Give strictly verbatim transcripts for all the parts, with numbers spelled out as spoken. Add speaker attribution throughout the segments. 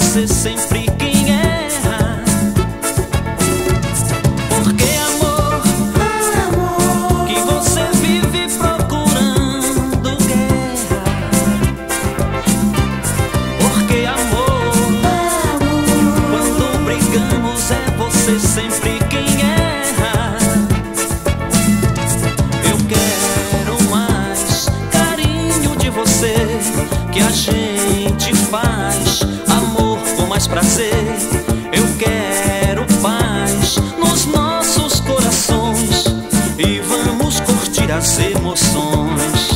Speaker 1: você sempre quem erra. Porque amor, amor, que você vive procurando guerra. Porque amor, amor, quando brigamos é você sempre quem erra. Eu quero mais carinho de você, que a gente faz amor com mais prazer. Eu quero paz nos nossos corações e vamos curtir as emoções.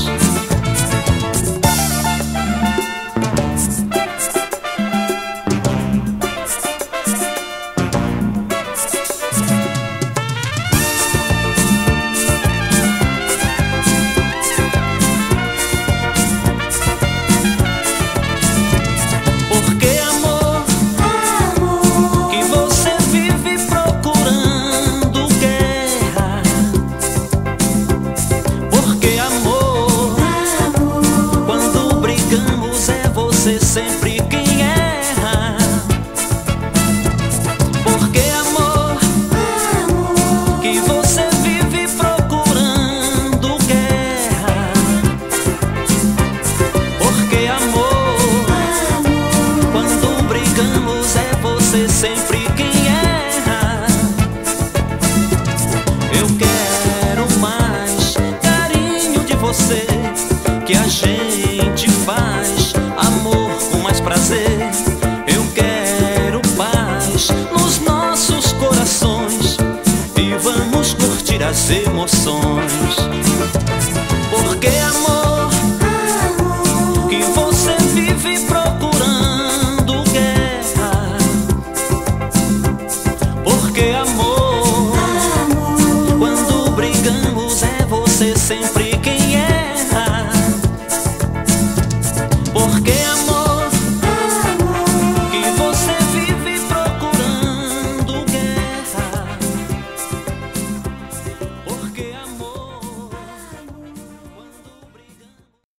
Speaker 1: Porque amor, amor, que você vive procurando guerra. Porque amor, amor, quando brigamos é você sempre quem erra. Porque amor, amor, que você vive procurando guerra. Porque amor, quando brigamos é você sempre quem erra. Eu quero mais carinho de você, que a gente faz amor com mais prazer. Eu quero paz nos nossos corações e vamos curtir as emoções. Porque amor,